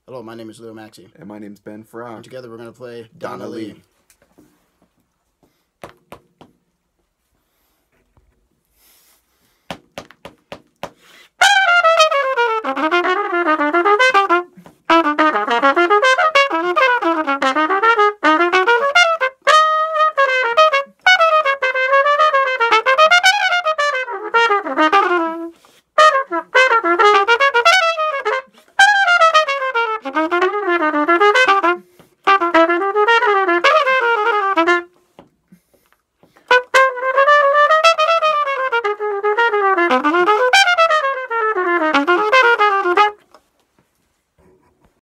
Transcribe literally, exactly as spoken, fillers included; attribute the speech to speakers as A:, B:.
A: Hello, my name is Leo Maxey.
B: And my name's Ben Frock.
A: And together we're going to play
B: Donna
A: Donna
B: Lee.
A: Lee.